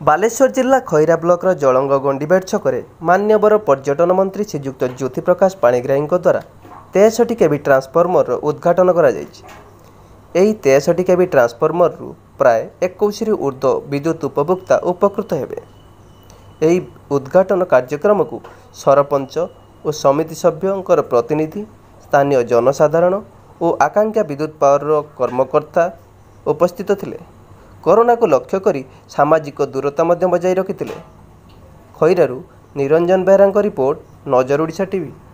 ବାଲେଶ୍ୱର ଜିଲ୍ଲା ଖଇରା ବ୍ଲକର ଜଳଙ୍ଗ ଗଣ୍ଡିବାଡ଼ ଛକରେ ମାନ୍ୟବର ପର୍ଯ୍ୟଟନ ମନ୍ତ୍ରୀ ଶ୍ରୀଯୁକ୍ତ ଜ୍ୟୋତି ପ୍ରକାଶ ପାଣିଗ୍ରାହୀଙ୍କ ଦ୍ୱାରା 63 କେବି ଟ୍ରାନ୍ସଫର୍ମରର ଉଦ୍ଘାଟନ କରାଯାଇଛି। ଏହି 63 କେବି ଟ୍ରାନ୍ସଫର୍ମରରୁ ପ୍ରାୟ 21ରୁ ଉର୍ଦ୍ଧ୍ୱ ବିଦ୍ୟୁତ୍ ଉପଭୋକ୍ତା ଉପକୃତ ହେବେ। ଏହି ଉଦ୍ଘାଟନ କାର୍ଯ୍ୟକ୍ରମକୁ ସରପଞ୍ଚ ଓ ସମିତି ସଭ୍ୟଙ୍କର ପ୍ରତିନିଧି, ସ୍ଥାନୀୟ ଜନସାଧାରଣ ଓ ଆକାଂକ୍ଷା ବିଦ୍ୟୁତ୍ ପାୱାରର କର୍ମକର୍ତ୍ତା ଉପସ୍ଥିତ ଥିଲେ। କରୋନାକୁ ଲକ୍ଷ୍ୟ କରି ସାମାଜିକ ଦୂରତା ମଧ୍ୟ ବଜାୟ ରଖିଥିଲେ। ଖଇରାରୁ ନିରଞ୍ଜନ ବେହେରାଙ୍କ ରିପୋର୍ଟ, ନଜର ଓଡ଼ିଶା ଟିଭି।